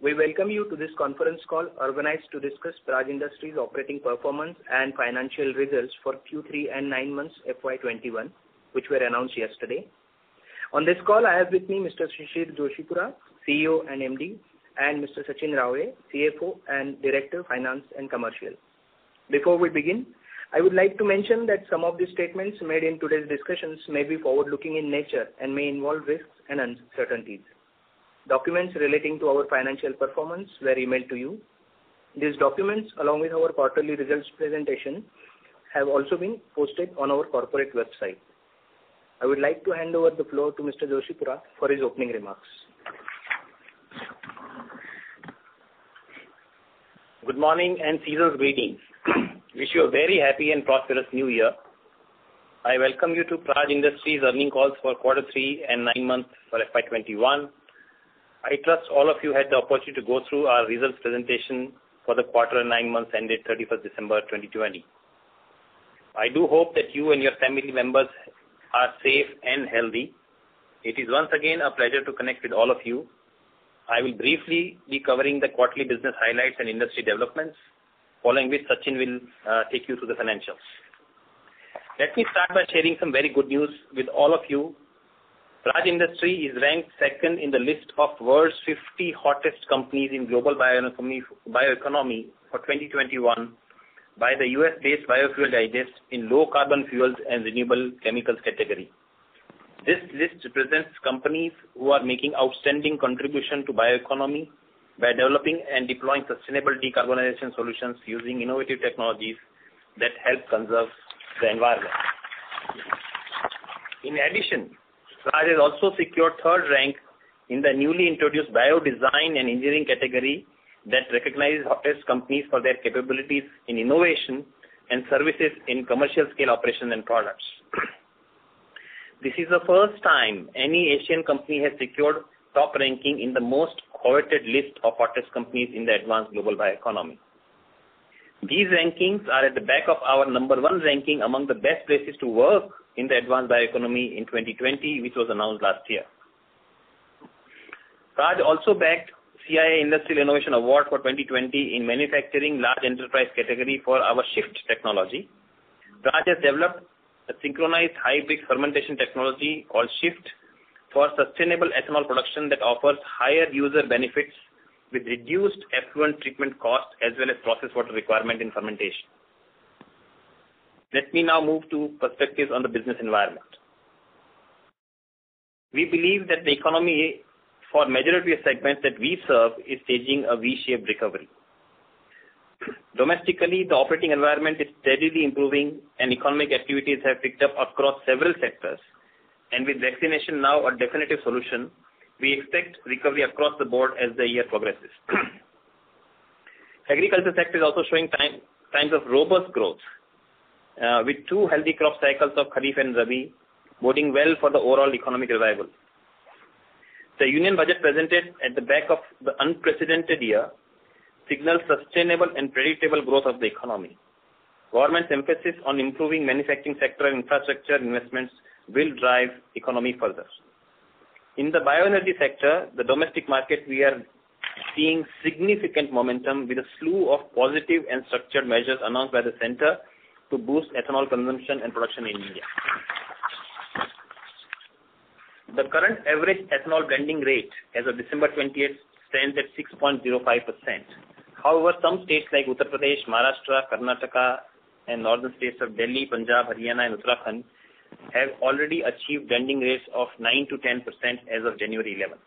We welcome you to this conference call organized to discuss Praj Industries' operating performance and financial results for Q3 and 9 months FY21, which were announced yesterday. On this call, I have with me Mr. Shishir Joshipura, CEO and MD, and Mr. Sachin Raole, CFO and Director, Finance and Commercial. Before we begin, I would like to mention that some of the statements made in today's discussions may be forward-looking in nature and may involve risks and uncertainties. Documents relating to our financial performance were emailed to you. These documents, along with our quarterly results presentation, have also been posted on our corporate website. I would like to hand over the floor to Mr. Joshipura for his opening remarks. Good morning and season's greetings. Wish you a very happy and prosperous new year. I welcome you to Praj Industries earnings calls for quarter 3 and 9 months for FY21. I trust all of you had the opportunity to go through our results presentation for the quarter and 9 months ended 31st December 2020. I do hope that you and your family members are safe and healthy. It is once again a pleasure to connect with all of you. I will briefly be covering the quarterly business highlights and industry developments, following which Sachin will take you through the financials. Let me start by sharing some very good news with all of you. Praj Industries is ranked second in the list of world's 50 hottest companies in global bioeconomy for 2021 by the US-based Biofuel Digest in low carbon fuels and renewable chemicals category. This list represents companies who are making outstanding contribution to bioeconomy by developing and deploying sustainable decarbonization solutions using innovative technologies that help conserve the environment. In addition, Praj has also secured third rank in the newly introduced Biodesign and Engineering category that recognizes hottest companies for their capabilities in innovation and services in commercial scale operation and products. This is the first time any Asian company has secured top ranking in the most coveted list of hottest companies in the advanced global bioeconomy. These rankings are at the back of our number 1 ranking among the best places to work in the advanced bioeconomy in 2020, which was announced last year. Praj also bagged CIA Industrial Innovation Award for 2020 in manufacturing large enterprise category for our Shift technology. Praj has developed a synchronized high-brix fermentation technology called Shift for sustainable ethanol production that offers higher user benefits with reduced effluent treatment cost as well as process water requirement in fermentation. Let me now move to perspectives on the business environment. We believe that the economy for majority of segments that we serve is staging a V-shaped recovery. Domestically, the operating environment is steadily improving and economic activities have picked up across several sectors. And with vaccination now a definitive solution, we expect recovery across the board as the year progresses. Agriculture sector is also showing signs of robust growth, with 2 healthy crop cycles of Kharif and Rabi, boding well for the overall economic revival. The Union Budget presented at the back of the unprecedented year signals sustainable and predictable growth of the economy. Government's emphasis on improving manufacturing sector and infrastructure investments will drive economy further. In the bioenergy sector, the domestic market, we are seeing significant momentum with a slew of positive and structured measures announced by the center to boost ethanol consumption and production in India. The current average ethanol blending rate as of December 28th stands at 6.05%. However, some states like Uttar Pradesh, Maharashtra, Karnataka, and northern states of Delhi, Punjab, Haryana, and Uttarakhand have already achieved blending rates of 9 to 10% as of January 11.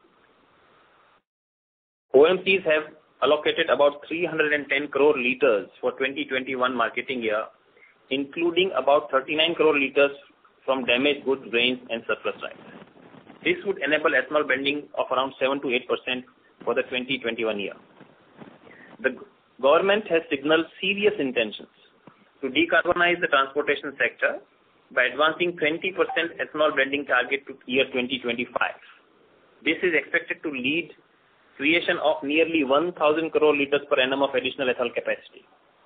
OMCs have allocated about 310 crore litres for 2021 marketing year, including about 39 crore litres from damaged goods, grains, and surplus rice. This would enable ethanol blending of around 7 to 8% for the 2021 year. The government has signaled serious intentions to decarbonize the transportation sector by advancing 20% ethanol blending target to year 2025. This is expected to lead creation of nearly 1,000 crore litres per annum of additional ethanol capacity.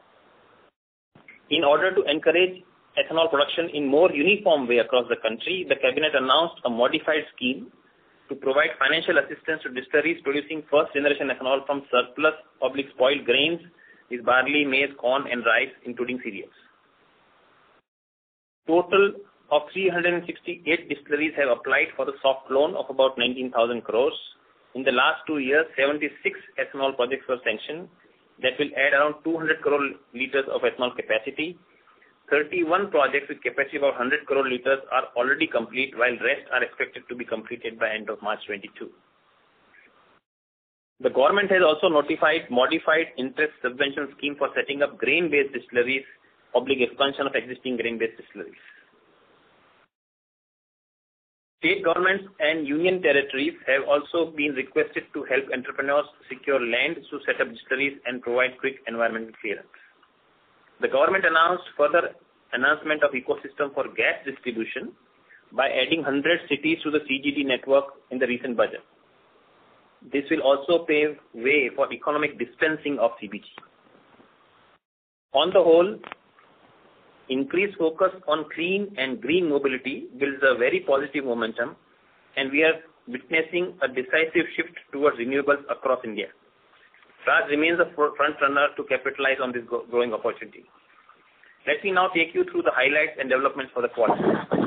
In order to encourage ethanol production in more uniform way across the country, the cabinet announced a modified scheme to provide financial assistance to distilleries producing first-generation ethanol from surplus/spoiled grains is barley, maize, corn, and rice, including cereals. Total of 368 distilleries have applied for the soft loan of about 19,000 crores. In the last 2 years, 76 ethanol projects were sanctioned that will add around 200 crore liters of ethanol capacity. 31 projects with capacity of about 100 crore liters are already complete, while rest are expected to be completed by end of March 22. The government has also notified modified interest subvention scheme for setting up grain-based distilleries, expansion of existing grain-based distilleries. State governments and union territories have also been requested to help entrepreneurs secure land to set up distilleries and provide quick environmental clearance. The government announced further enhancement of ecosystem for gas distribution by adding 100 cities to the CGD network in the recent budget. This will also pave way for economic dispensing of CBG. On the whole, increased focus on clean and green mobility builds a very positive momentum, and we are witnessing a decisive shift towards renewables across India. Praj remains a front runner to capitalize on this growing opportunity. Let me now take you through the highlights and developments for the quarter.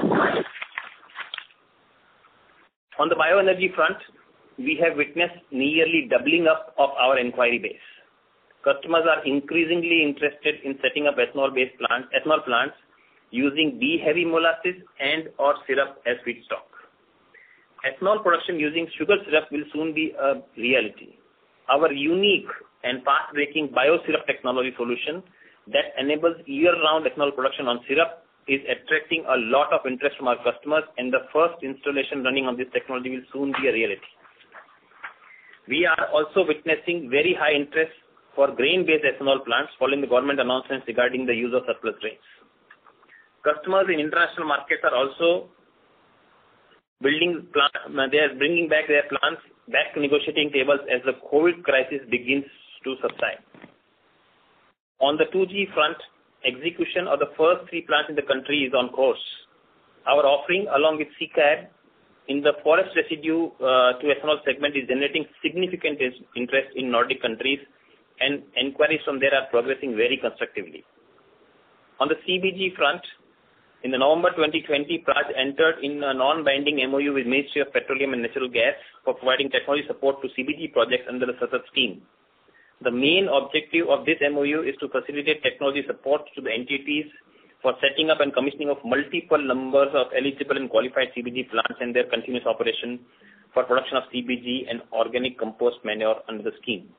On the bioenergy front, we have witnessed nearly doubling up of our inquiry base. Customers are increasingly interested in setting up ethanol plants using B-heavy molasses and or syrup as feedstock. Ethanol production using sugar syrup will soon be a reality. Our unique and path-breaking biosyrup technology solution that enables year-round ethanol production on syrup is attracting a lot of interest from our customers, and the first installation running on this technology will soon be a reality. We are also witnessing very high interest for grain-based ethanol plants following the government announcements regarding the use of surplus grains. Customers in international markets are also bringing back their plants back to negotiating tables as the COVID crisis begins to subside. On the 2G front, execution of the first 3 plants in the country is on course. Our offering, along with CCAB, in the forest residue to ethanol segment is generating significant interest in Nordic countries, and inquiries from there are progressing very constructively. On the CBG front, in the November 2020, Praj entered in a non-binding MOU with Ministry of Petroleum and Natural Gas for providing technology support to CBG projects under the SATAT scheme. The main objective of this MOU is to facilitate technology support to the entities for setting up and commissioning of multiple numbers of eligible and qualified CBG plants and their continuous operation for production of CBG and organic compost manure under the scheme.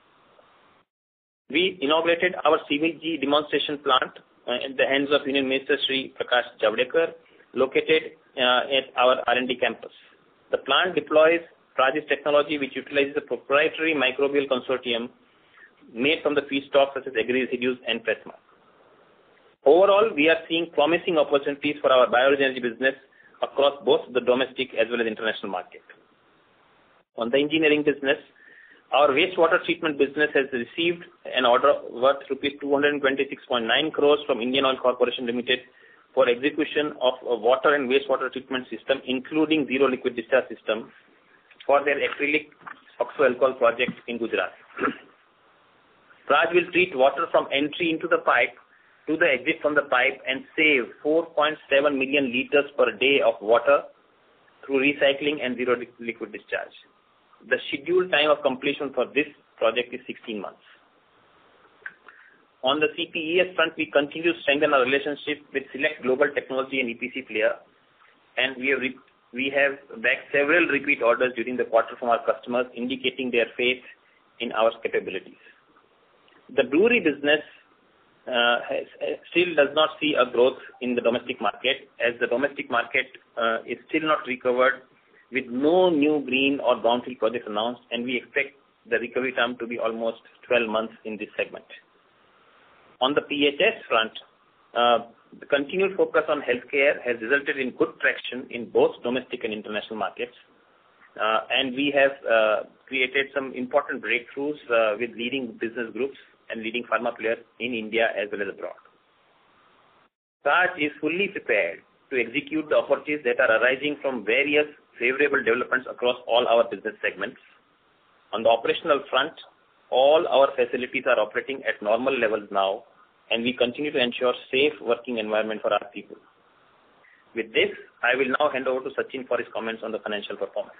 We inaugurated our CBG demonstration plant at the hands of Union Minister Shri Prakash Javadekar, located at our R&D campus. The plant deploys Praj's technology, which utilizes a proprietary microbial consortium made from the feedstock such as agri-residues and plasma. Overall, we are seeing promising opportunities for our bioenergy business across both the domestic as well as international market. On the engineering business, our wastewater treatment business has received an order worth rupees 226.9 crores from Indian Oil Corporation Limited for execution of a water and wastewater treatment system, including zero liquid discharge system, for their acrylic oxo-alcohol project in Gujarat. Praj will treat water from entry into the pipe to the exit from the pipe and save 4.7 million liters per day of water through recycling and zero liquid discharge. The scheduled time of completion for this project is 16 months. On the CPES front, we continue to strengthen our relationship with select global technology and EPC players, and we have bagged several repeat orders during the quarter from our customers, indicating their faith in our capabilities. The brewery business still does not see a growth in the domestic market, as the domestic market is still not recovered with no new green or brownfield projects announced, and we expect the recovery time to be almost 12 months in this segment. On the PHS front, the continued focus on healthcare has resulted in good traction in both domestic and international markets, and we have created some important breakthroughs with leading business groups and leading pharma players in India as well as abroad. Praj is fully prepared to execute the opportunities that are arising from various favorable developments across all our business segments. On the operational front, all our facilities are operating at normal levels now, and we continue to ensure safe working environment for our people. With this, I will now hand over to Sachin for his comments on the financial performance.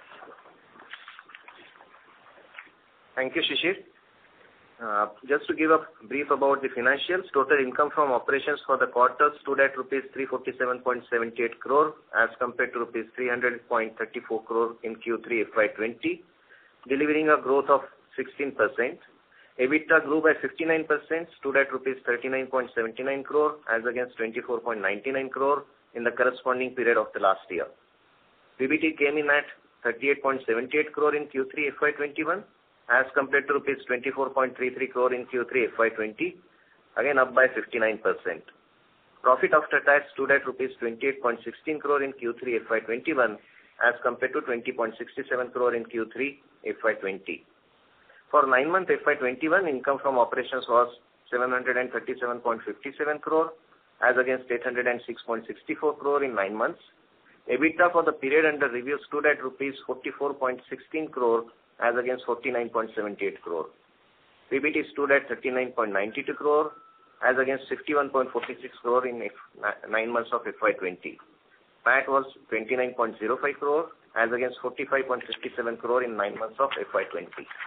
Thank you, Shishir. Just to give a brief about the financials, total income from operations for the quarter stood at rupees 347.78 crore as compared to rupees 300.34 crore in Q3 FY20, delivering a growth of 16%. EBITDA grew by 59%, stood at rupees 39.79 crore as against 24.99 crore in the corresponding period of the last year. PBT came in at 38.78 crore in Q3 FY21 as compared to rupees 24.33 crore in Q3 FY20, again up by 59%. Profit after tax stood at rupees 28.16 crore in Q3 FY21 as compared to 20.67 crore in Q3 FY20. For 9 months FY21, income from operations was 737.57 crore as against 806.64 crore in 9 months. EBITDA for the period under review stood at rupees 44.16 crore as against 49.78 crore. PBT stood at 39.92 crore as against 61.46 crore in 9 months of FY20. PAT was 29.05 crore as against 45.57 crore in 9 months of FY20.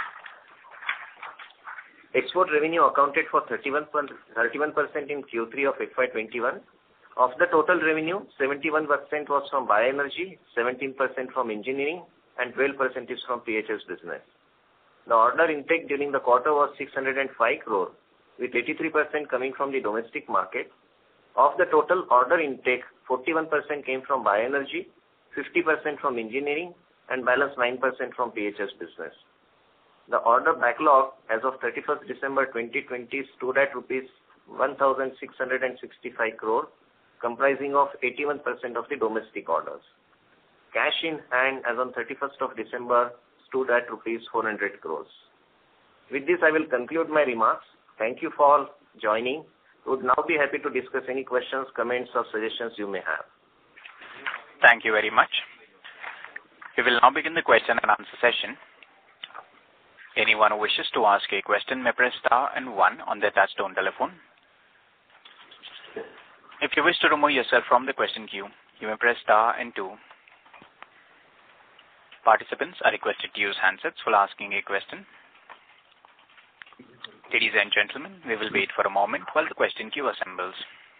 Export revenue accounted for 31% in Q3 of FY21. Of the total revenue, 71% was from bioenergy, 17% from engineering, and 12% is from PHS business. The order intake during the quarter was 605 crore, with 83% coming from the domestic market. Of the total order intake, 41% came from bioenergy, 50% from engineering, and balance 9% from PHS business. The order backlog as of 31st December 2020 stood at rupees 1,665 crore, comprising of 81% of the domestic orders. Cash in hand as on 31st of December stood at rupees 400 crores. With this, I will conclude my remarks. Thank you for joining. Would now be happy to discuss any questions, comments, or suggestions you may have. Thank you very much. We will now begin the question and answer session. Anyone who wishes to ask a question may press star and 1 on their touchtone telephone. If you wish to remove yourself from the question queue, you may press star and 2. Participants are requested to use handsets while asking a question. Ladies and gentlemen, we will wait for a moment while the question queue assembles.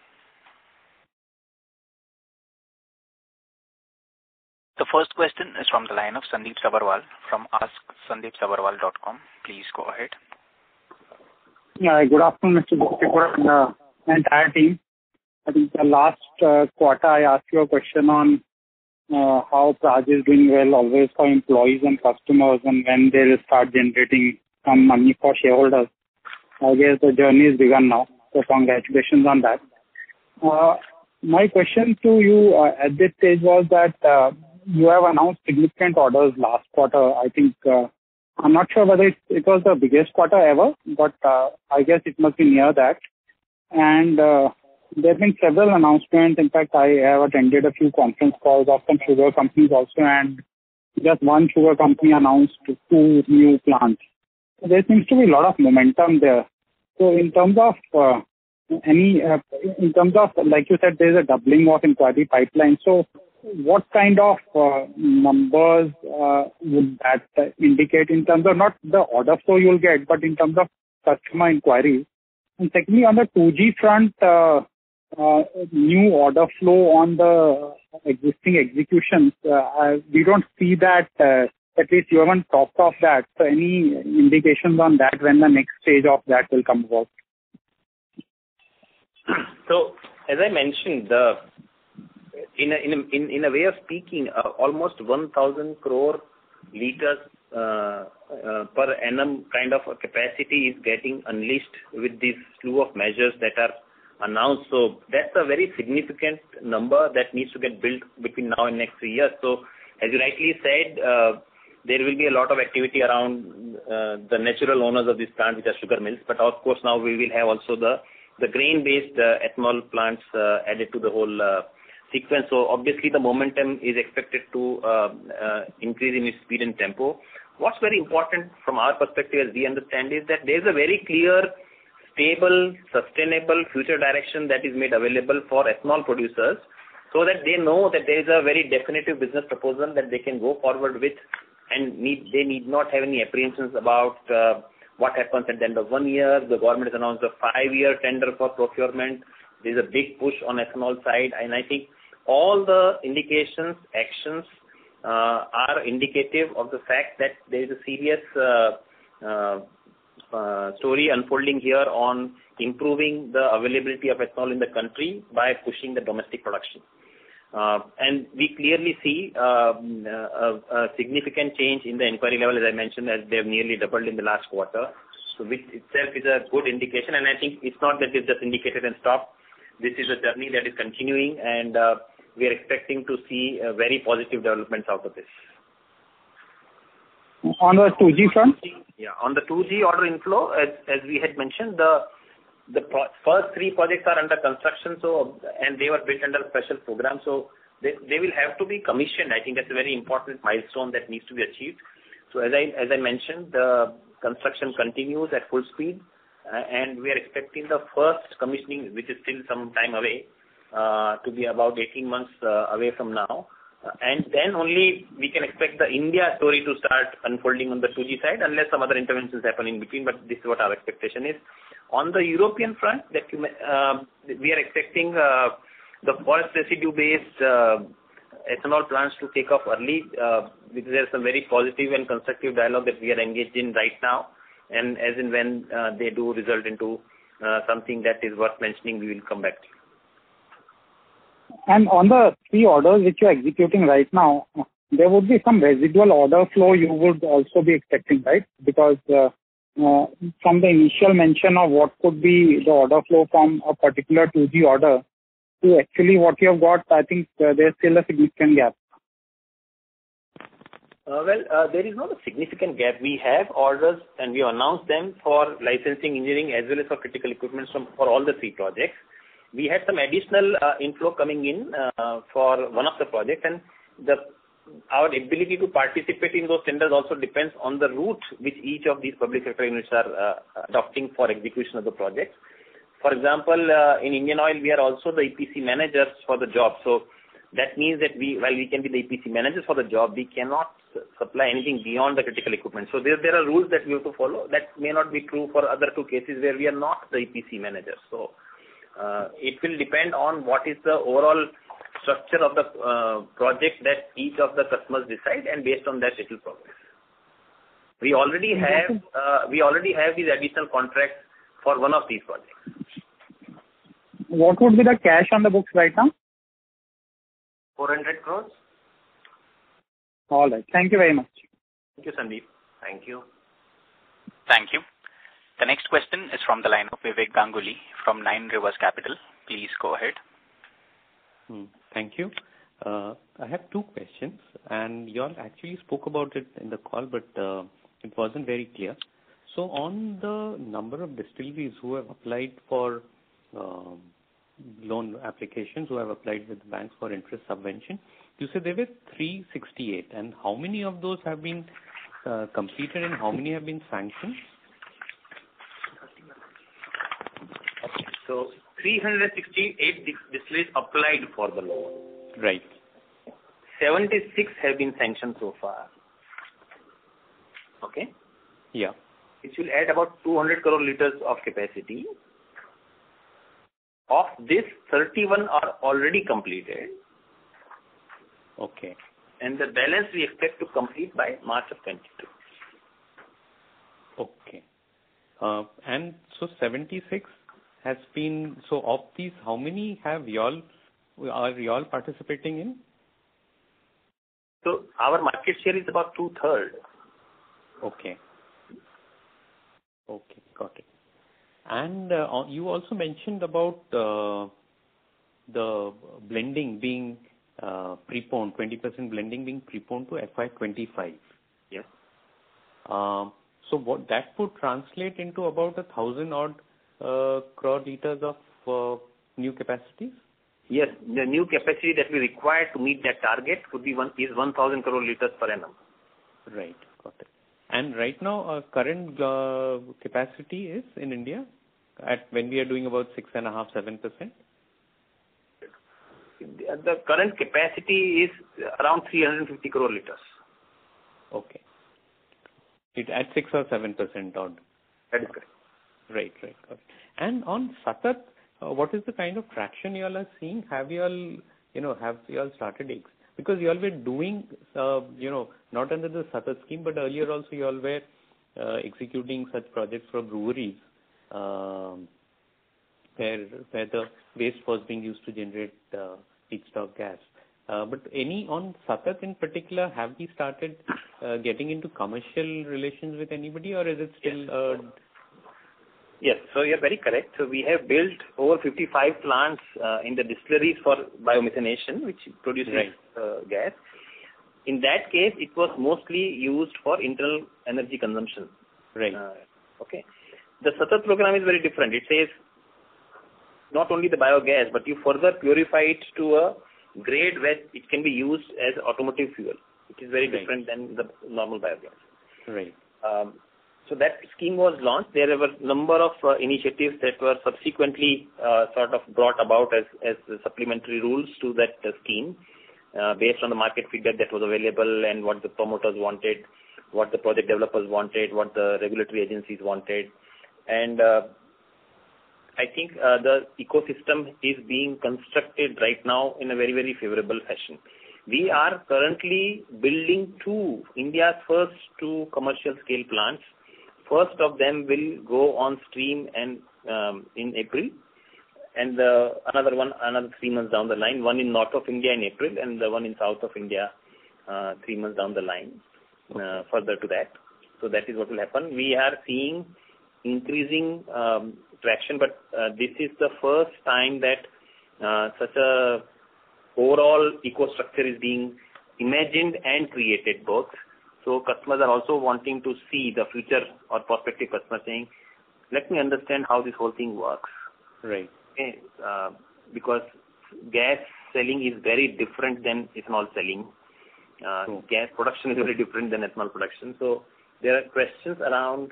The first question is from the line of Sandeep Sabharwal from asksandeepsabharwal.com. Please go ahead. Yeah, good afternoon, Mr. Gupta and entire team. I think the last quarter I asked you a question on how Praj is doing well always for employees and customers and when they will start generating some money for shareholders. I guess the journey is begun now, so congratulations on that. My question to you at this stage was that you have announced significant orders last quarter. I think, I'm not sure whether it was the biggest quarter ever, but I guess it must be near that. And there have been several announcements. In fact, I have attended a few conference calls of some sugar companies also, and just one sugar company announced 2 new plants. So there seems to be a lot of momentum there. So in terms of like you said, there's a doubling of inquiry pipeline. So what kind of numbers would that indicate in terms of not the order flow you'll get, but in terms of customer inquiries? And secondly, on the 2G front, new order flow on the existing executions, we don't see that, at least you haven't talked of that. So any indications on that when the next stage of that will come about? So, as I mentioned, in a way of speaking, almost 1,000 crore liters per annum kind of a capacity is getting unleashed with this slew of measures that are announced. So that's a very significant number that needs to get built between now and next 3 years. So as you rightly said, there will be a lot of activity around the natural owners of this plant, which are sugar mills. But of course, now we will have also the grain-based ethanol plants added to the whole sequence. So obviously the momentum is expected to increase in its speed and tempo. What's very important from our perspective as we understand is that there is a very clear, stable, sustainable future direction that is made available for ethanol producers, so that they know that there is a very definitive business proposal that they can go forward with, and they need not have any apprehensions about what happens at the end of 1 year. The government has announced a 5-year tender for procurement. There is a big push on ethanol side, and I think all the indications, actions are indicative of the fact that there is a serious story unfolding here on improving the availability of ethanol in the country by pushing the domestic production. And we clearly see a significant change in the inquiry level, as I mentioned, as they have nearly doubled in the last quarter. So which itself is a good indication, and I think it's not that it's just indicated and stopped. This is a journey that is continuing, and we are expecting to see very positive developments out of this. On the 2G front? Yeah, on the 2G order inflow, as we had mentioned, the first 3 projects are under construction, and they were built under a special program, so they will have to be commissioned. I think that's a very important milestone that needs to be achieved. So as I mentioned, the construction continues at full speed, and we are expecting the first commissioning, which is still some time away, to be about 18 months away from now. And then only we can expect the India story to start unfolding on the 2G side, unless some other interventions happen in between, but this is what our expectation is. On the European front, we are expecting the forest residue-based ethanol plants to take off early. There's some very positive and constructive dialogue that we are engaged in right now, and as and when they do result into something that is worth mentioning, we will come back to you. And on the 3 orders which you are executing right now, there would be some residual order flow you would also be expecting, right? Because from the initial mention of what could be the order flow from a particular 2G order to actually what you have got, I think there's still a significant gap. There is not a significant gap. We have orders and we announced them for licensing, engineering, as well as for critical equipment for all the 3 projects. We had some additional inflow coming in for one of the projects, and our ability to participate in those tenders also depends on the route which each of these public sector units are adopting for execution of the project. For example, in Indian Oil, we are also the EPC managers for the job. So that means that while we can be the EPC managers for the job, we cannot supply anything beyond the critical equipment. So there are rules that we have to follow. That may not be true for other 2 cases where we are not the EPC managers. So it will depend on what is the overall structure of the project that each of the customers decide, and based on that it will progress. We already have these additional contracts for one of these projects. What would be the cash on the books right now? 400 crores. All right. Thank you very much. Thank you, Sandeep. Thank you. Thank you. The next question is from the line of Vivek Ganguly from Nine Rivers Capital. Please go ahead. Thank you. I have 2 questions, and you all actually spoke about it in the call, but it wasn't very clear. So on the number of distilleries who have applied for loan applications, who have applied with banks for interest subvention, you said there were 368, and how many of those have been completed and how many have been sanctioned? So 368 distilleries applied for the loan. Right. 76 have been sanctioned so far. Okay? Yeah. Which will add about 200 crore liters of capacity. Of this, 31 are already completed. Okay. And the balance we expect to complete by March of 22. Okay. And so 76 has been, so of these, how many are y'all participating in? So our market share is about 2/3. Okay. Okay, got it. And you also mentioned about the blending being preponed, 20% blending being preponed to FY25. Yes. So what that would translate into about 1,000 odd crore liters of new capacities? Yes, the new capacity that we require to meet that target is 1,000 crore liters per annum. Right. Got it. And right now, our current capacity is in India when we are doing about 6.5-7%? The current capacity is around 350 crore liters. Okay. It at 6 or 7% odd. That is correct. Right. Got it. And on Satat, what is the kind of traction you all are seeing? Have you all started because you all were doing, not under the Satat scheme, but earlier also you all were executing such projects for breweries, where the waste was being used to generate feedstock gas. But any on Satat in particular, have we started getting into commercial relations with anybody, or is it still? Yes, so you're very correct. So we have built over 55 plants in the distilleries for biomethanation, which produces gas. In that case, it was mostly used for internal energy consumption. Right. Okay. The Satat program is very different. It says not only the biogas, but you further purify it to a grade where it can be used as automotive fuel. It is very different than the normal biogas. Right. So that scheme was launched. There were a number of initiatives that were subsequently sort of brought about as supplementary rules to that scheme based on the market feedback that was available and what the promoters wanted, what the project developers wanted, what the regulatory agencies wanted. And I think the ecosystem is being constructed right now in a very, very favorable fashion. We are currently building India's first two commercial scale plants. First of them will go on stream and in April, and another 3 months down the line. One in north of India in April, and the one in south of India 3 months down the line. Further to that, so that is what will happen. We are seeing increasing traction, but this is the first time that such a overall eco-structure is being imagined and created both. So customers are also wanting to see the future, or prospective customers saying, let me understand how this whole thing works. Right. Okay. Because gas selling is very different than ethanol selling. Gas production is very different than ethanol production. So there are questions around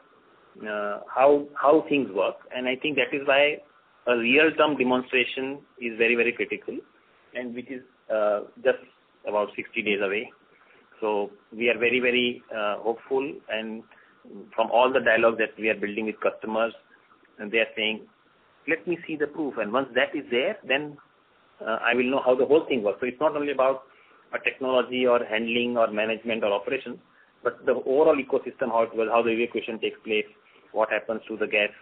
how things work, and I think that is why a real-term demonstration is very, very critical, and which is just about 60 days away. So we are very, very hopeful, and from all the dialogue that we are building with customers, and they are saying, let me see the proof, and once that is there, then I will know how the whole thing works. So it's not only about a technology or handling or management or operations, but the overall ecosystem, how it works, how the evacuation takes place, what happens to the gas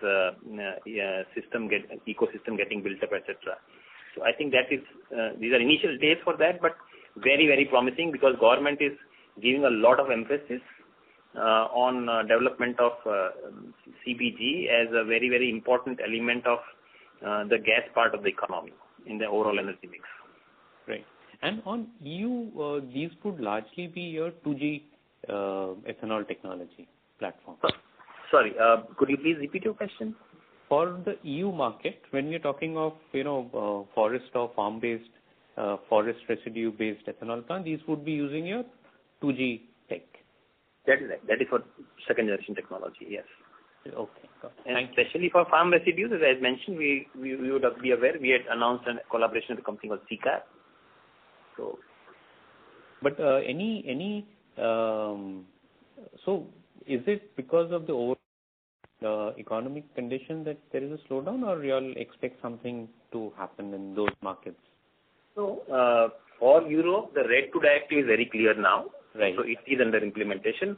ecosystem getting built up, etc. So I think that is these are initial days for that, but very, very promising, because government is giving a lot of emphasis on development of CBG as a very, very important element of the gas part of the economy in the overall energy mix. Right. And on EU, these would largely be your 2G ethanol technology platform. Sorry, could you please repeat your question? For the EU market, when we're talking of forest or farm-based, forest residue-based ethanol plant, these would be using your 2G tech. That is right. That is for second generation technology. Yes. Okay. And especially for farm residues, as I mentioned, we would be aware. We had announced a collaboration with a company called CCAR. So, but so is it because of the overall economic condition that there is a slowdown, or you all expect something to happen in those markets? So, for Europe, the RED II directive is very clear now. Right. So it is under implementation.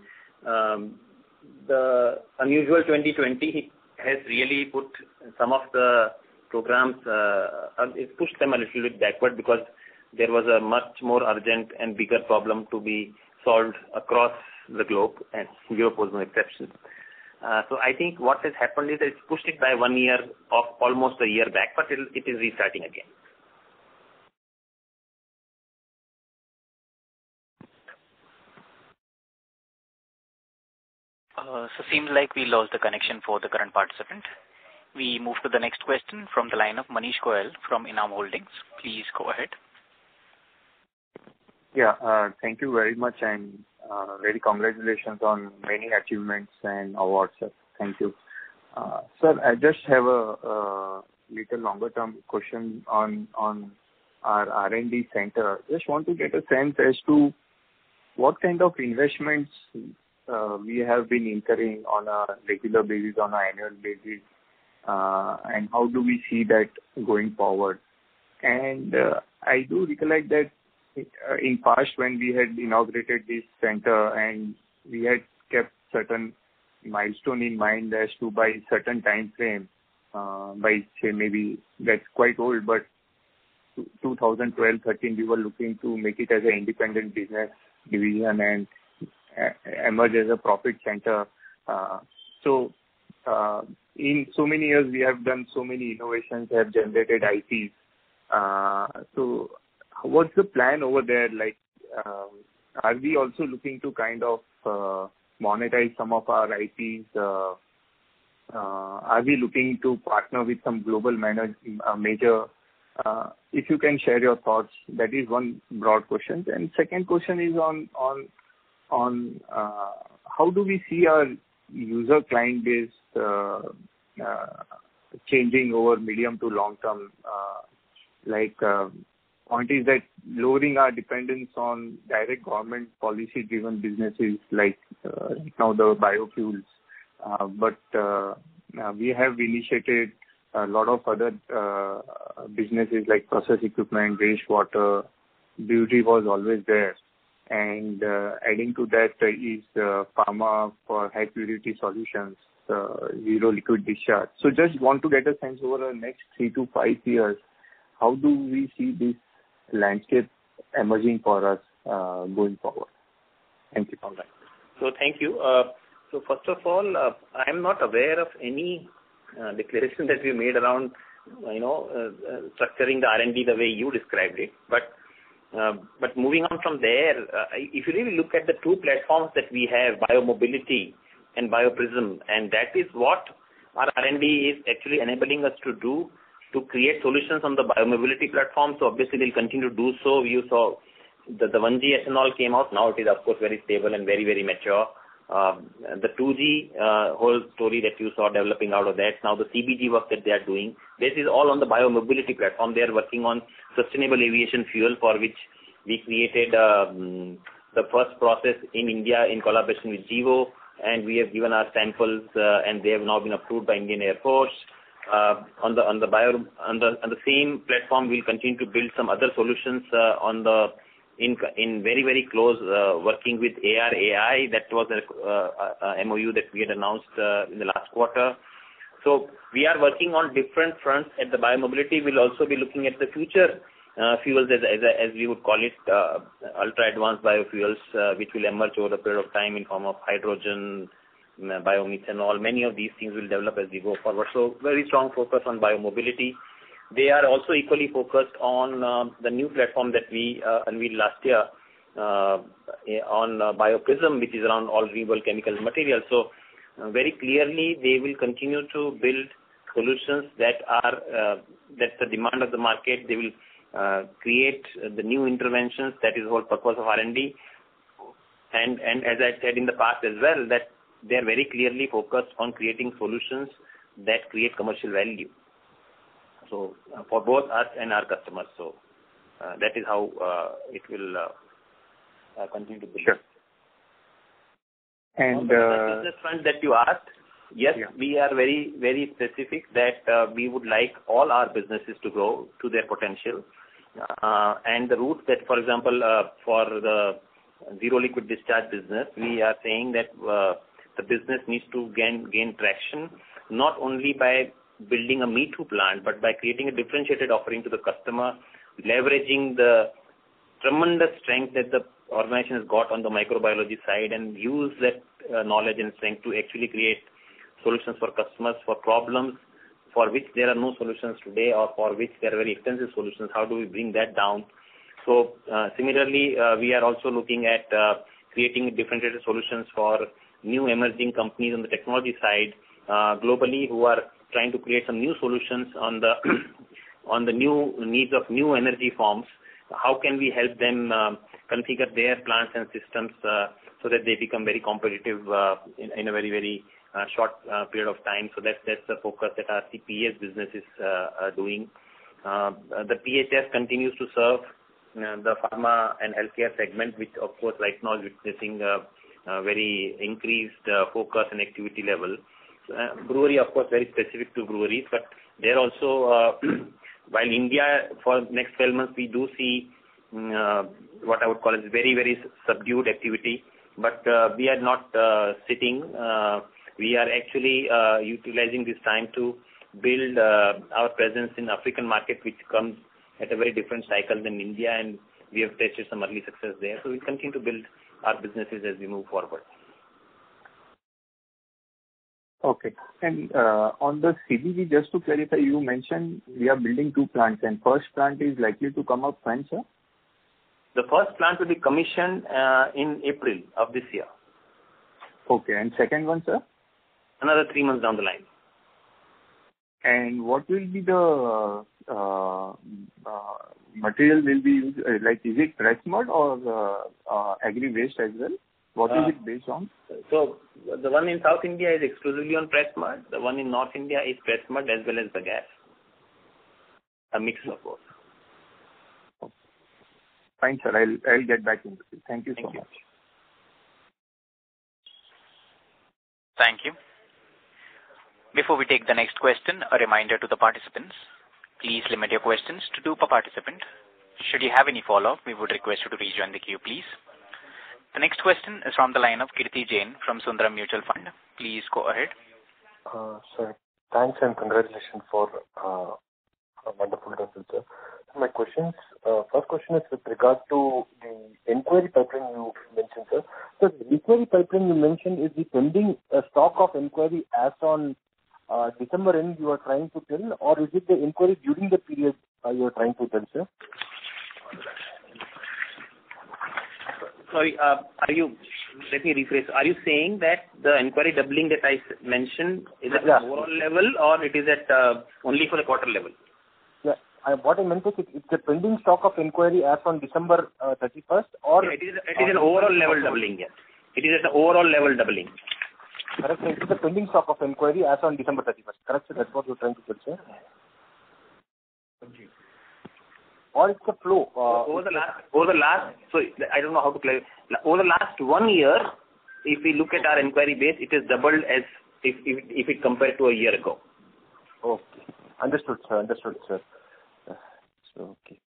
The unusual 2020 has really put some of the programs, it pushed them a little bit backward, because there was a much more urgent and bigger problem to be solved across the globe, and Europe was no exception. So I think what has happened is it's pushed it by 1 year, of almost a year back, but it is restarting again. So seems like we lost the connection for the current participant. We move to the next question from the line of Manish Goyal from Enam Holdings. Please go ahead. Yeah, thank you very much, and very congratulations on many achievements and awards, sir. Thank you. Sir, I just have a little longer term question on our R&D center. Just want to get a sense as to what kind of investments we have been incurring on a regular basis, on an annual basis, and how do we see that going forward? And I do recollect that in past when we had inaugurated this center and we had kept certain milestone in mind as to by certain time frame, by say maybe that's quite old, but 2012-13 we were looking to make it as an independent business division and emerge as a profit center. So in so many years we have done so many innovations, have generated IPs. So what's the plan over there? Like, are we also looking to kind of monetize some of our IPs? Are we looking to partner with some global major? If you can share your thoughts, that is one broad question. And second question is on how do we see our user client base changing over medium to long term? Point is that lowering our dependence on direct government policy driven businesses like right now the biofuels, but we have initiated a lot of other businesses like process equipment, wastewater, beauty was always there, and adding to that is pharma for high purity solutions, zero liquid discharge. So just want to get a sense over the next 3 to 5 years, how do we see this landscape emerging for us going forward? Thank you. All right. So thank you. So first of all, I am not aware of any declaration that we made around, structuring the R&D the way you described it. But moving on from there, if you really look at the two platforms that we have, BioMobility and BioPrism, and that is what our R&D is actually enabling us to do, to create solutions on the BioMobility platform. So obviously we'll continue to do so. You saw the 1G ethanol came out. Now it is of course very stable and very, very mature. The 2G whole story that you saw developing out of that, now the CBG work that they are doing, this is all on the BioMobility platform. They are working on sustainable aviation fuel, for which we created the first process in India in collaboration with Gevo, and we have given our samples and they have now been approved by Indian Air Force. On the same platform, we'll continue to build some other solutions in very, very close working with AR/AI. That was a MOU that we had announced in the last quarter. So we are working on different fronts at the BioMobility. We'll also be looking at the future fuels, as we would call it, ultra advanced biofuels, which will emerge over a period of time in form of hydrogen, biomethanol. Many of these things will develop as we go forward. So very strong focus on BioMobility. They are also equally focused on the new platform that we unveiled last year on BioPrism, which is around all renewable chemical materials. So very clearly they will continue to build solutions that are that's the demand of the market. They will create the new interventions. That is the whole purpose of R&D. And as I said in the past as well, that they are very clearly focused on creating solutions that create commercial value. So for both us and our customers. So that is how it will continue to be. Sure. And on the business front that you asked, yes, yeah. We are very, very specific that we would like all our businesses to grow to their potential. And the route that, for example, for the zero liquid discharge business, we are saying that the business needs to gain traction, not only by building a Me Too plant, but by creating a differentiated offering to the customer, leveraging the tremendous strength that the organization has got on the microbiology side, and use that knowledge and strength to actually create solutions for customers for problems for which there are no solutions today, or for which there are very expensive solutions. How do we bring that down? So similarly, we are also looking at creating differentiated solutions for new emerging companies on the technology side globally who are trying to create some new solutions on the new needs of new energy forms. How can we help them configure their plants and systems so that they become very competitive in a very, very short period of time? So that's the focus that our CPES business is doing. The PHS continues to serve the pharma and healthcare segment, which of course right now is witnessing very increased focus and activity level. Brewery, of course, very specific to breweries, but there also, while India for next 12 months we do see what I would call as very, very subdued activity, but we are not sitting. We are actually utilizing this time to build our presence in African market, which comes at a very different cycle than India, and we have tasted some early success there. So we'll continue to build our businesses as we move forward. Okay. And on the CBG, just to clarify, you mentioned we are building 2 plants, and first plant is likely to come up when, sir? The first plant will be commissioned in April of this year. Okay. And second one, sir? Another 3 months down the line. And what will be the material will be used? Like, is it press mud or agri waste as well? What is it based on? So the one in South India is exclusively on press mud. The one in North India is press mud as well as the gas. A mix of both. Okay. Fine, sir. I'll get back into it. Thank you so much. Thank you. Before we take the next question, a reminder to the participants. Please limit your questions to 2 per participant. Should you have any follow-up, we would request you to rejoin the queue, please. The next question is from the line of Kirti Jain from Sundaram Mutual Fund. Please go ahead. Sir, thanks and congratulations for a wonderful result, sir. My questions, first question is with regard to the inquiry pipeline you mentioned, sir. So the inquiry pipeline you mentioned is the pending stock of inquiry as on December end you are trying to tell, or is it the inquiry during the period you are trying to tell, sir? Sorry, let me rephrase. Are you saying that the inquiry doubling that I mentioned is at the overall level, or it is at only for the quarter level? Yeah, what I meant is it's the pending stock of inquiry as on December 31st, or... Yeah, it is an overall level doubling, yes. It is at the overall level doubling. Correct, sir. It is the pending stock of inquiry as on December 31st. Correct, sir? That's what you're trying to tell, sir? Or it's the flow. Over the last, so I don't know how to clarify. Over the last 1 year, if we look at our inquiry base, it is doubled as if it compared to a year ago. Okay. Understood, sir. So, okay.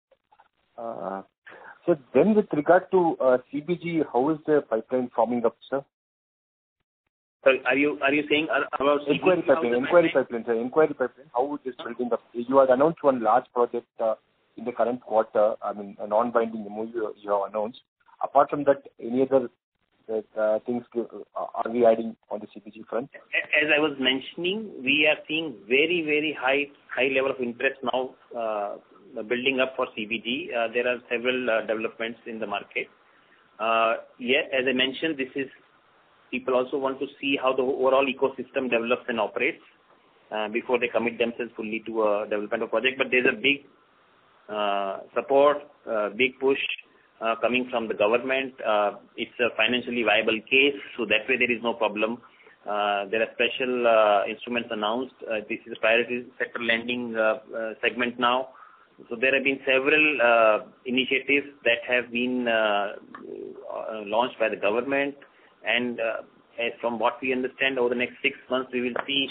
So then with regard to CBG, how is the pipeline forming up, sir? Sorry, are you saying about inquiry pipeline, sir. Inquiry pipeline, how is this building up? You had announced one large project in the current quarter, I mean, a non-binding MOU you have announced. Apart from that, any other things are we adding on the CBG front? As I was mentioning, we are seeing very, very high level of interest now building up for CBG. There are several developments in the market. As I mentioned, people also want to see how the overall ecosystem develops and operates before they commit themselves fully to a development of project. But there's a big support, big push coming from the government. It's a financially viable case, so that way there is no problem. There are special instruments announced. This is a priority sector lending segment now. So there have been several initiatives that have been launched by the government, and as from what we understand, over the next 6 months we will see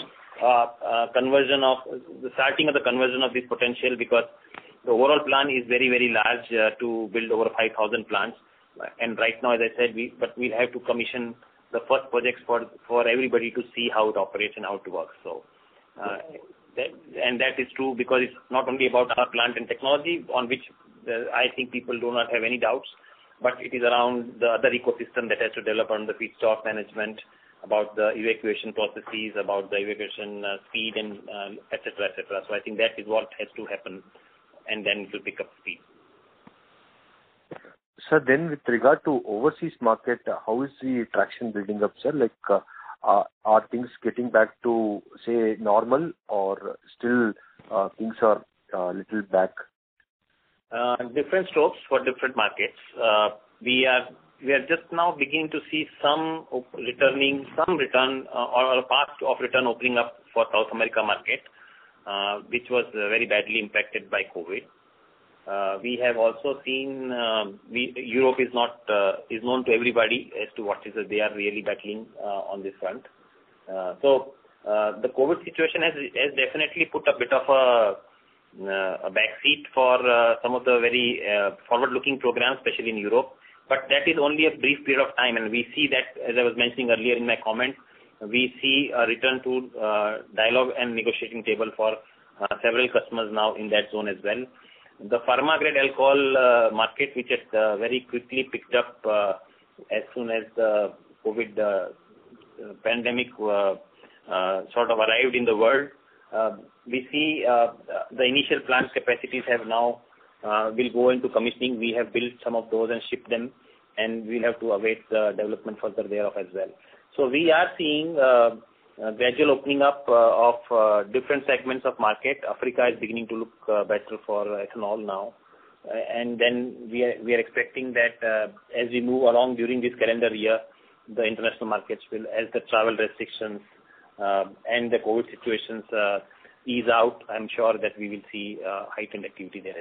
the starting of the conversion of this potential, because the overall plan is very, very large to build over 5,000 plants. And right now, as I said, we'll have to commission the first projects for everybody to see how it operates and how it works. So, that is true because it's not only about our plant and technology, on which I think people do not have any doubts, but it is around the other ecosystem that has to develop on the feedstock management, about the evacuation processes, about the evacuation speed, and et cetera, et cetera. So I think that is what has to happen, and then it will pick up speed. Sir, then with regard to overseas market, how is the traction building up, sir? Like, Are things getting back to, say, normal, or still things are little back? Different strokes for different markets. We are just now beginning to see some return or a path of return opening up for South America market, which was very badly impacted by COVID. We have also seen Europe is known to everybody as to what is they are really battling on this front. So the COVID situation has definitely put a bit of a backseat for some of the very forward-looking programs, especially in Europe. But that is only a brief period of time, and we see that, as I was mentioning earlier in my comment, we see a return to dialogue and negotiating table for several customers now in that zone as well. The pharma-grade alcohol market, which has very quickly picked up as soon as the COVID pandemic sort of arrived in the world, we see the initial plant capacities have now will go into commissioning. We have built some of those and shipped them, and we'll have to await the development further thereof as well. So we are seeing gradual opening up of different segments of market. Africa is beginning to look better for ethanol now. And then we are expecting that as we move along during this calendar year, the international markets will, as the travel restrictions and the COVID situations ease out, I'm sure that we will see heightened activity there as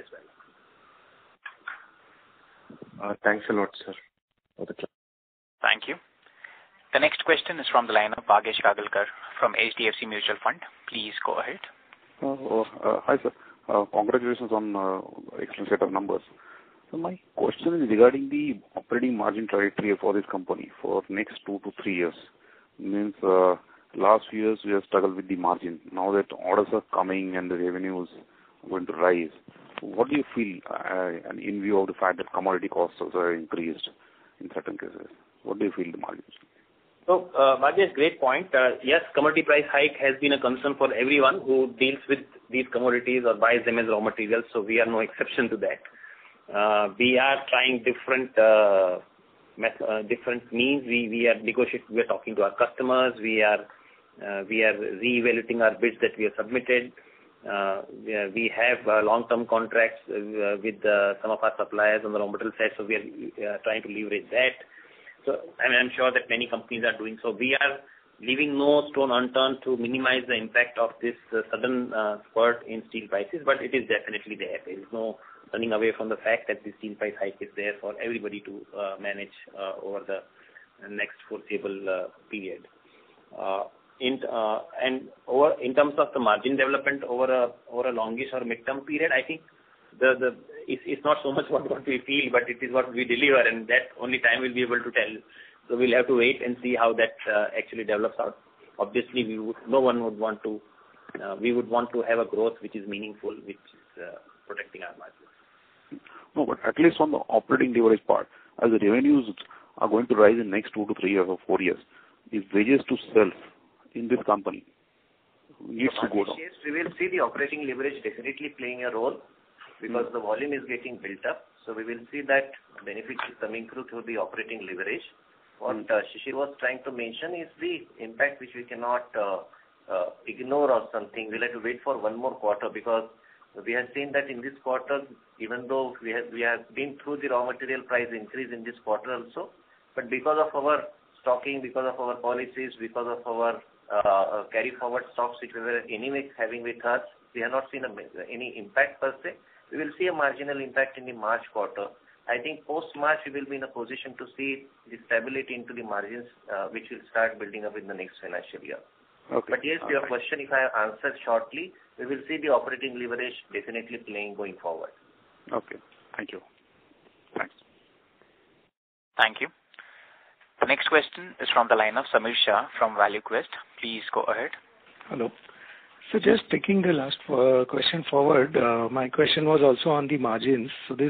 well. Thanks a lot, sir. Thank you. The next question is from the line of Bhagesh Kagalkar from HDFC Mutual Fund. Please go ahead. Hi, sir. Congratulations on excellent set of numbers. So my question is regarding the operating margin trajectory for this company for next 2 to 3 years. Means last few years we have struggled with the margin. Now that orders are coming and the revenues are going to rise, what do you feel in view of the fact that commodity costs also are increased in certain cases? What do you feel the margins? So, Bhagesh, great point. Yes, commodity price hike has been a concern for everyone who deals with these commodities or buys them as raw materials, so we are no exception to that. We are trying different means. We are negotiating, we are talking to our customers, we are re-evaluating our bids that we have submitted. We have long-term contracts with some of our suppliers on the raw material side, so we are trying to leverage that. So, and I'm sure that many companies are doing so. We are leaving no stone unturned to minimize the impact of this sudden spurt in steel prices, but it is definitely there. There is no running away from the fact that the steel price hike is there for everybody to manage over the next foreseeable period. In terms of the margin development over a longish or mid-term period, I think it's not so much what we feel, but it is what we deliver, and that only time will be able to tell. So we'll have to wait and see how that actually develops out. Obviously, we would want to have a growth which is meaningful, which is protecting our margins. No, but at least on the operating leverage part, as the revenues are going to rise in next 2 to 3 years or 4 years, the wages to self in this company needs to go down. Yes, we will see the operating leverage definitely playing a role because the volume is getting built up. So we will see that benefit is coming through the operating leverage. What Shishir was trying to mention is the impact which we cannot ignore or something. We'll have to wait for one more quarter because we have seen that in this quarter, even though we have been through the raw material price increase in this quarter also, but because of our stocking, because of our policies, because of our carry forward stocks which we were anyway having with us, we have not seen any impact per se. We will see a marginal impact in the March quarter. I think post-March we will be in a position to see the stability into the margins which will start building up in the next financial year. Okay. But yes, to your question, if I answer shortly, we will see the operating leverage definitely playing going forward. Okay. Thank you. Thanks. Thank you. The next question is from the line of Samir Shah from ValueQuest. Please go ahead. Hello. So just taking the last question forward, my question was also on the margins. So this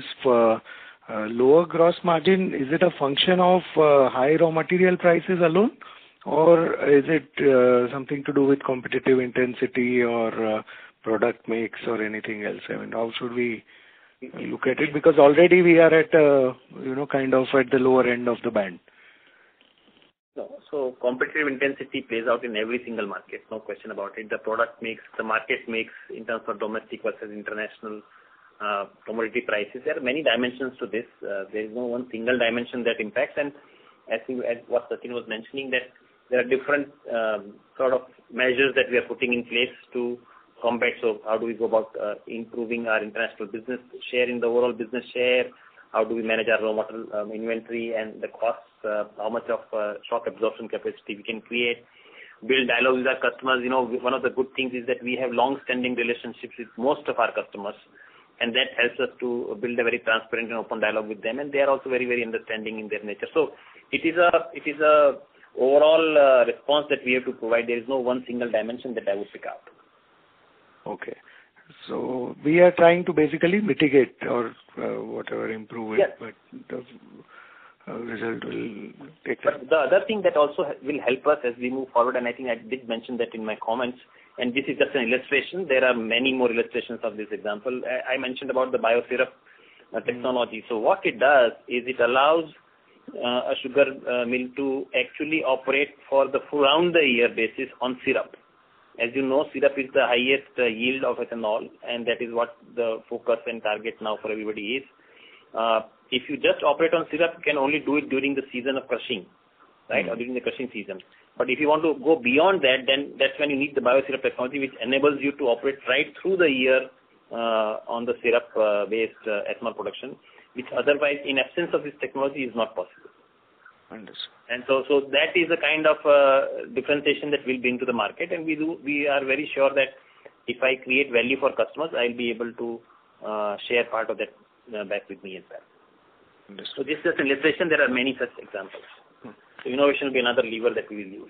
lower gross margin, is it a function of high raw material prices alone, or is it something to do with competitive intensity or product mix or anything else? I mean, how should we look at it? Because already we are at kind of at the lower end of the band. No. So competitive intensity plays out in every single market, no question about it. The product mix, the market mix in terms of domestic versus international commodity prices. There are many dimensions to this. There is no one single dimension that impacts. And as what Sachin was mentioning, that there are different sort of measures that we are putting in place to combat. So how do we go about improving our international business share in the overall business share? How do we manage our raw material inventory and the costs? How much of stock absorption capacity we can create? Build dialogue with our customers. One of the good things is that we have long-standing relationships with most of our customers, and that helps us to build a very transparent and open dialogue with them. And they are also very, very understanding in their nature. So it is a overall response that we have to provide. There is no one single dimension that I would pick out. Okay. So we are trying to basically mitigate or whatever, improve it, yes. But the result will take time. But the other thing that also will help us as we move forward, and I think I did mention that in my comments, and this is just an illustration. There are many more illustrations of this example. I mentioned about the biosyrup technology. So what it does is it allows a sugar mill to actually operate for the round the year basis on syrup. As you know, syrup is the highest yield of ethanol, and that is what the focus and target now for everybody is. If you just operate on syrup, you can only do it during the season of crushing, right, or during the crushing season. But if you want to go beyond that, then that's when you need the biosyrup technology, which enables you to operate right through the year on the syrup-based ethanol production, which otherwise, in absence of this technology, is not possible. Understood. And so that is the kind of differentiation that we'll bring to the market, and we are very sure that if I create value for customers, I'll be able to share part of that back with me as well. Understood. So this is just an illustration. There are many such examples. So innovation will be another lever that we will use.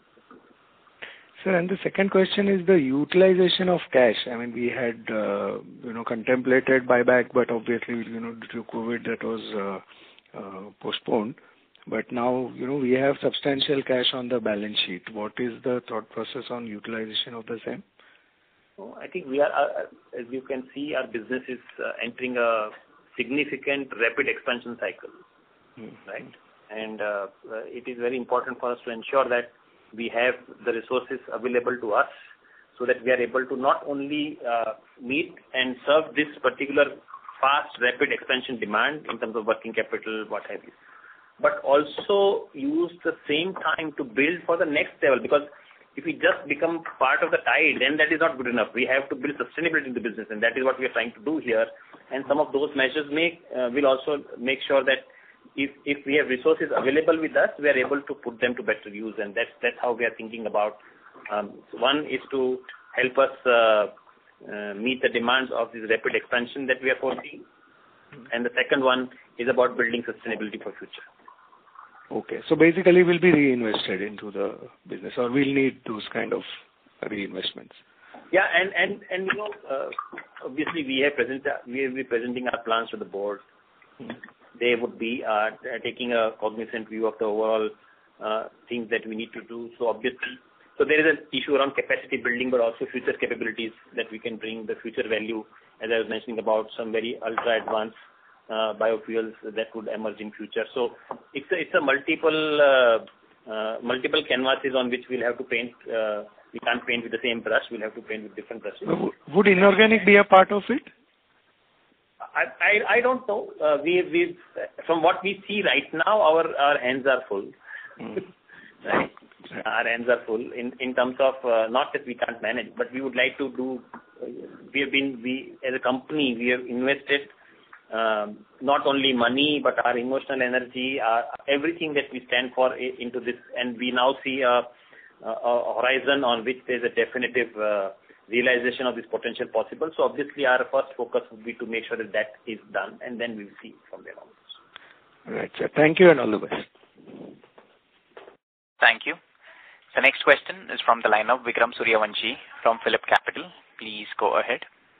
Sir, and the second question is the utilization of cash. I mean, we had contemplated buyback, but obviously due to COVID that was postponed. But now, we have substantial cash on the balance sheet. What is the thought process on utilization of the same? Oh, I think we are, as you can see, our business is entering a significant rapid expansion cycle, right? And it is very important for us to ensure that we have the resources available to us so that we are able to not only meet and serve this particular fast, rapid expansion demand in terms of working capital, what have you, but also use the same time to build for the next level. Because if we just become part of the tide, then that is not good enough. We have to build sustainability in the business, and that is what we are trying to do here. And some of those measures will also make sure that if we have resources available with us, we are able to put them to better use, and that's how we are thinking about. One is to help us meet the demands of this rapid expansion that we are foreseeing, and the second one is about building sustainability for future. Okay, so basically we'll be reinvested into the business, or we'll need those kind of reinvestments. Yeah, and obviously we will be presenting our plans to the board. They would be taking a cognizant view of the overall things that we need to do. So obviously, there is an issue around capacity building, but also future capabilities that we can bring, the future value, as I was mentioning about some very ultra advanced biofuels that would emerge in future. So it's a multiple canvases on which we'll have to paint. We can't paint with the same brush. We'll have to paint with different brushes. Would inorganic be a part of it? I don't know. We from what we see right now, our hands are full. Right? Our hands are full in terms of not that we can't manage, but we would like to do. We as a company, we have invested not only money but our emotional energy, everything that we stand for into this, and we now see a horizon on which there's a definitive realization of this potential possible. So obviously our first focus would be to make sure that is done, and then we'll see from there onwards. All right, sir. Thank you and all the best. Thank you. The next question is from the line of Vikram Suryavanshi from PhillipCapital. Please go ahead.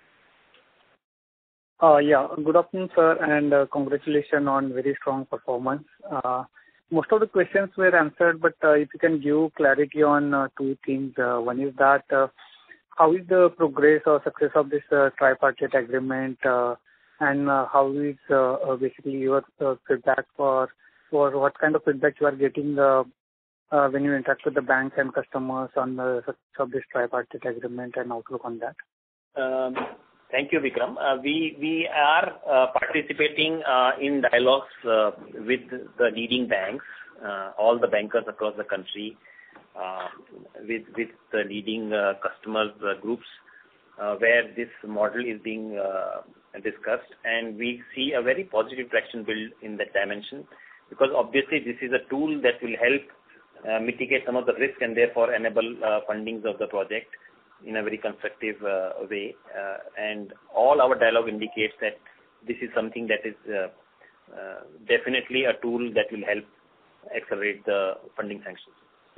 Good afternoon, sir, and congratulations on very strong performance. Most of the questions were answered, but if you can give clarity on two things. One is that how is the progress or success of this tripartite agreement, and how is basically your feedback for what kind of feedback you are getting when you interact with the banks and customers on the success of this tripartite agreement and outlook on that? Thank you, Vikram. We are participating in dialogues with the leading banks, all the bankers across the country, with the leading customers groups, where this model is being discussed, and we see a very positive traction build in that dimension, because obviously this is a tool that will help mitigate some of the risk and therefore enable fundings of the project in a very constructive way. And all our dialogue indicates that this is something that is definitely a tool that will help accelerate the funding sanctions.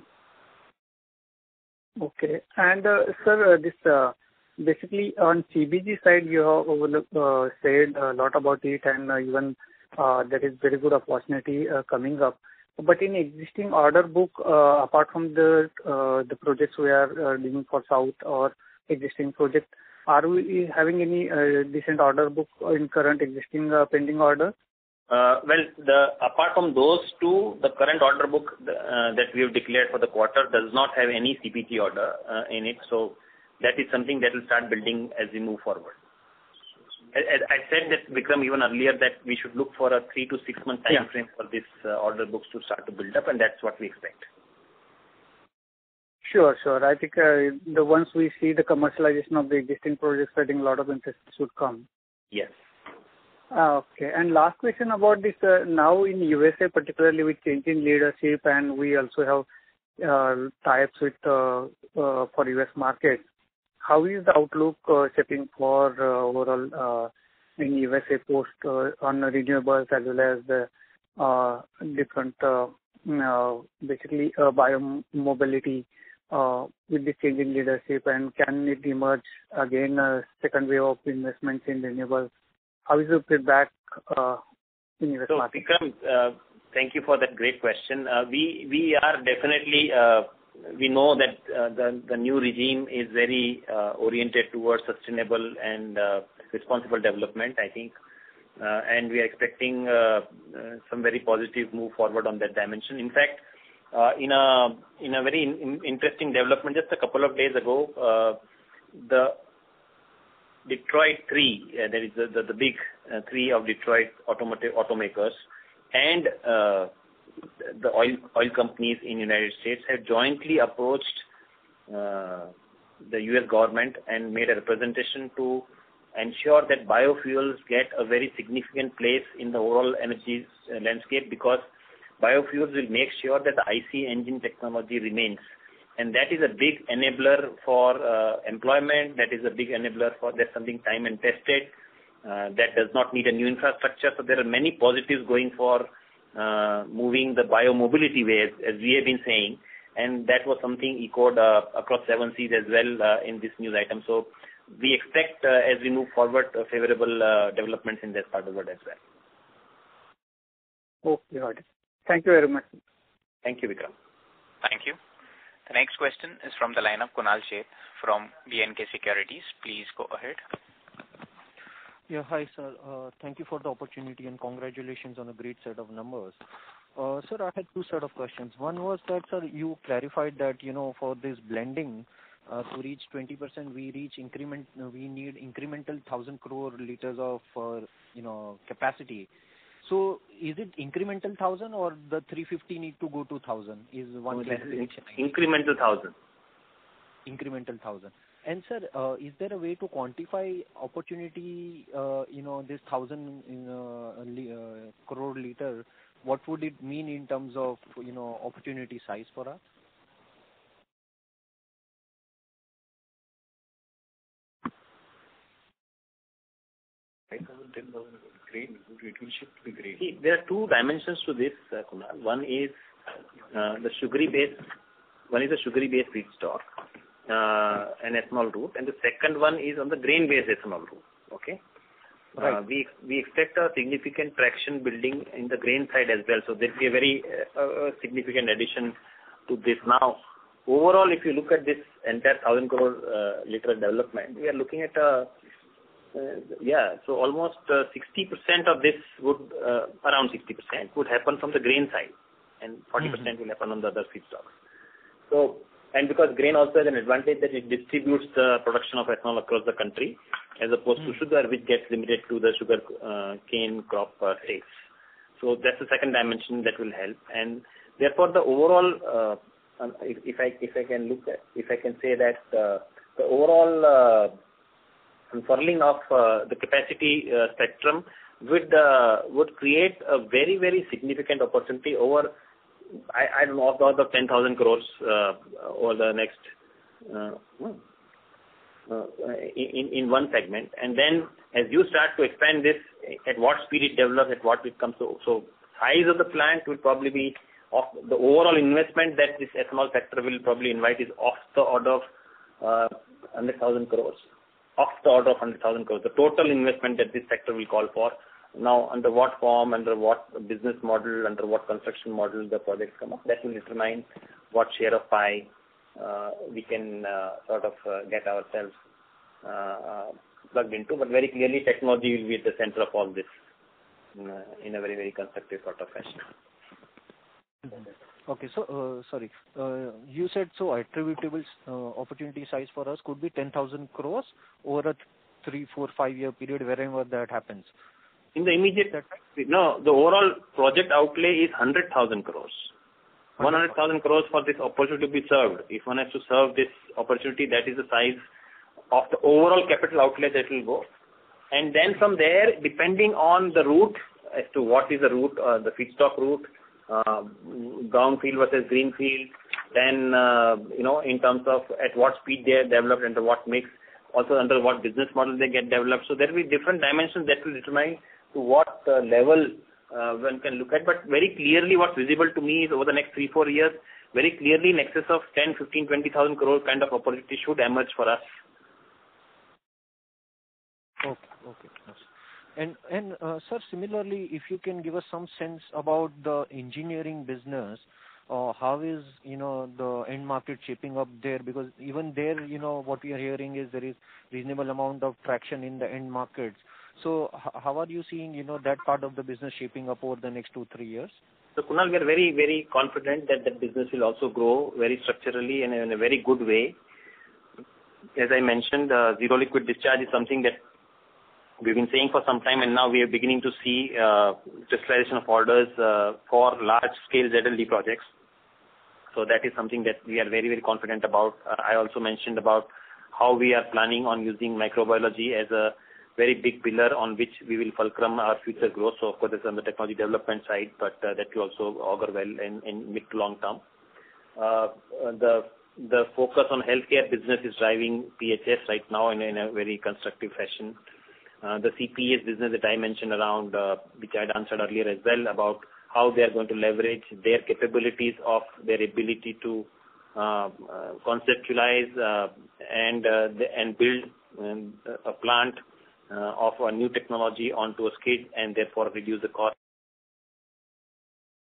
Okay. And sir, this basically on CBG side, you have said a lot about it, and even there is very good opportunity coming up. But in existing order book, apart from the projects we are doing for South or existing project, are we having any decent order book in current existing pending order? Apart from those two, the current order book that we have declared for the quarter does not have any CBG order in it. So that is something that will start building as we move forward. I said that, Vikram, even earlier, that we should look for a 3 to 6 month time frame for this order books to start to build up, and that's what we expect. Sure. I think once we see the commercialization of the existing projects, I think a lot of interest should come. Yes. Okay. And last question about this, now in USA, particularly with changing leadership, and we also have tie-ups with for US market. How is the outlook shaping for overall in USA post on renewables as well as the different basically biomobility with the changing leadership, and can it emerge again a second wave of investments in renewables? How is the feedback in US market? Vikram, thank you for that great question. We are definitely we know that the new regime is very oriented towards sustainable and responsible development, I think, and we are expecting some very positive move forward on that dimension. In fact, in a very interesting development, just a couple of days ago, the Detroit 3, that is the big 3 of Detroit automakers, and the oil companies in the United States have jointly approached the U.S. government and made a representation to ensure that biofuels get a very significant place in the overall energy landscape, because biofuels will make sure that the IC engine technology remains. And that is a big enabler for employment. That is a big enabler for that's something time and tested. That does not need a new infrastructure. So there are many positives going for moving the biomobility way, as we have been saying, and that was something echoed across 7 seas as well in this news item. So we expect as we move forward favorable developments in that part of the world as well. Okay, got it. Thank you very much. Thank you, Vikram. Thank you. The next question is from the line of Kunal Sheth from B&K Securities. Please go ahead. Yeah, hi, sir. Thank you for the opportunity and congratulations on a great set of numbers. Sir, I had 2 set of questions. One was that, sir, you clarified that, for this blending, to reach 20%, we need incremental 1,000 crore liters of, capacity. So is it incremental 1,000 or the 350 need to go to 1,000? Is one clarification? Incremental 1,000. Incremental 1,000. And sir, is there a way to quantify opportunity, this 1,000 crore liter? What would it mean in terms of, opportunity size for us? See, there are 2 dimensions to this, Kunal. One is the sugary-based feedstock, an ethanol route, and the second one is on the grain-based ethanol route. Okay. Right. We expect a significant traction building in the grain side as well. So there will be a very significant addition to this. Now, overall, if you look at this entire 1,000 crore liter development, we are looking at so almost 60% of this would, around 60%, would happen from the grain side. and 40% will happen on the other feedstocks. So, and because grain also has an advantage that it distributes the production of ethanol across the country, as opposed to sugar, which gets limited to the sugar cane crop states. So that's the second dimension that will help, and therefore the overall, if I can say that the overall unfurling of the capacity spectrum would create a very, very significant opportunity over, I don't know, of the 10,000 crores over the next in one segment. And then as you start to expand this, at what speed it develops, at what it comes to, so size of the plant will probably be of the overall investment that this ethanol sector will probably invite is of the order of 100,000 crores. Of the order of 100,000 crores. The total investment that this sector will call for. Now, under what form, under what business model, under what construction model the projects come up, that will determine what share of pie we can get ourselves plugged into. But very clearly, technology will be at the center of all this in a very, very constructive sort of fashion. Okay, so sorry, you said so attributable opportunity size for us could be 10,000 crores over a 3, 4, 5 year period wherever that happens. In the immediate, no, the overall project outlay is 100,000 crores. 100,000 crores for this opportunity to be served. If one has to serve this opportunity, that is the size of the overall capital outlay that will go. And then from there, depending on the route, as to what is the route, the feedstock route, brownfield versus greenfield, then, in terms of at what speed they are developed, under what mix, also under what business model they get developed. So there will be different dimensions that will determine to what level one can look at. But very clearly what's visible to me is over the next 3-4 years, very clearly in excess of 10, 15, 20,000 crore kind of opportunity should emerge for us. Okay. And sir, similarly, if you can give us some sense about the engineering business, how is the end market shaping up there? Because even there, what we are hearing is there is reasonable amount of traction in the end markets. So how are you seeing that part of the business shaping up over the next 2-3 years? So Kunal, we are very, very confident that the business will also grow very structurally and in a very good way. As I mentioned, zero liquid discharge is something that we've been saying for some time, and now we are beginning to see crystallization of orders for large-scale ZLD projects. So that is something that we are very, very confident about. I also mentioned about how we are planning on using microbiology as a very big pillar on which we will fulcrum our future growth. So of course, it's on the technology development side, but that will also augur well in mid to long term. The focus on healthcare business is driving PHS right now in a very constructive fashion. The CPES business that I mentioned around, which I had answered earlier as well, about how they are going to leverage their capabilities of their ability to conceptualize and build a plant of a new technology onto a scale and therefore reduce the cost